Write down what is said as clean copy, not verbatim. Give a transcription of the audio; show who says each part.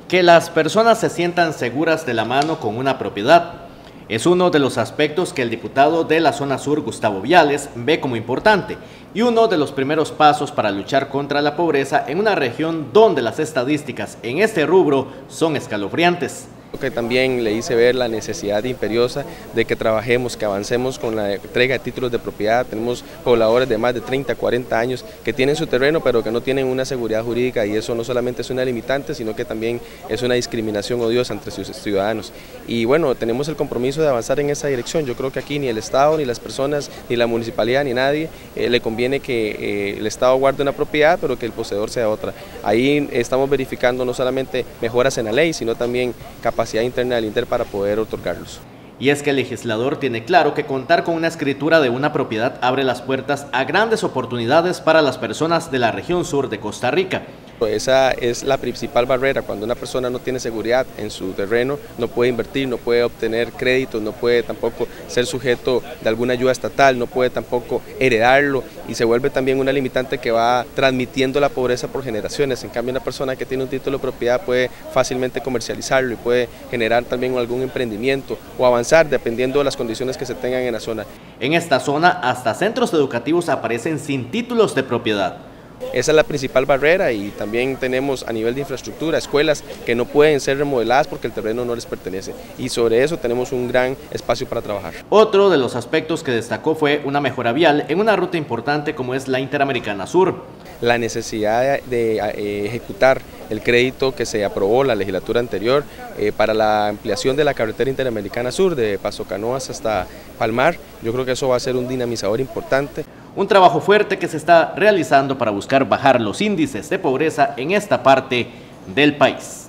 Speaker 1: Que las personas se sientan seguras de la mano con una propiedad es uno de los aspectos que el diputado de la zona sur, Gustavo Viales, ve como importante y uno de los primeros pasos para luchar contra la pobreza en una región donde las estadísticas en este rubro son escalofriantes.
Speaker 2: Que también le hice ver la necesidad imperiosa de que trabajemos, que avancemos con la entrega de títulos de propiedad. Tenemos pobladores de más de 30, 40 años que tienen su terreno pero que no tienen una seguridad jurídica, y eso no solamente es una limitante, sino que también es una discriminación odiosa entre sus ciudadanos. Y bueno, tenemos el compromiso de avanzar en esa dirección. Yo creo que aquí ni el Estado, ni las personas, ni la municipalidad, ni nadie le conviene que el Estado guarde una propiedad pero que el poseedor sea otra. Ahí estamos verificando no solamente mejoras en la ley, sino también capacidad interna del INDER para poder otorgarlos.
Speaker 1: Y es que el legislador tiene claro que contar con una escritura de una propiedad abre las puertas a grandes oportunidades para las personas de la región sur de Costa Rica.
Speaker 2: Esa es la principal barrera. Cuando una persona no tiene seguridad en su terreno, no puede invertir, no puede obtener créditos, no puede tampoco ser sujeto de alguna ayuda estatal, no puede tampoco heredarlo, y se vuelve también una limitante que va transmitiendo la pobreza por generaciones. En cambio, una persona que tiene un título de propiedad puede fácilmente comercializarlo y puede generar también algún emprendimiento o avanzar dependiendo de las condiciones que se tengan en la zona.
Speaker 1: En esta zona hasta centros educativos aparecen sin títulos de propiedad.
Speaker 2: Esa es la principal barrera, y también tenemos a nivel de infraestructura escuelas que no pueden ser remodeladas porque el terreno no les pertenece, y sobre eso tenemos un gran espacio para trabajar.
Speaker 1: Otro de los aspectos que destacó fue una mejora vial en una ruta importante como es la Interamericana Sur.
Speaker 2: La necesidad de ejecutar el crédito que se aprobó la legislatura anterior para la ampliación de la carretera Interamericana Sur de Paso Canoas hasta Palmar. Yo creo que eso va a ser un dinamizador importante.
Speaker 1: Un trabajo fuerte que se está realizando para buscar bajar los índices de pobreza en esta parte del país.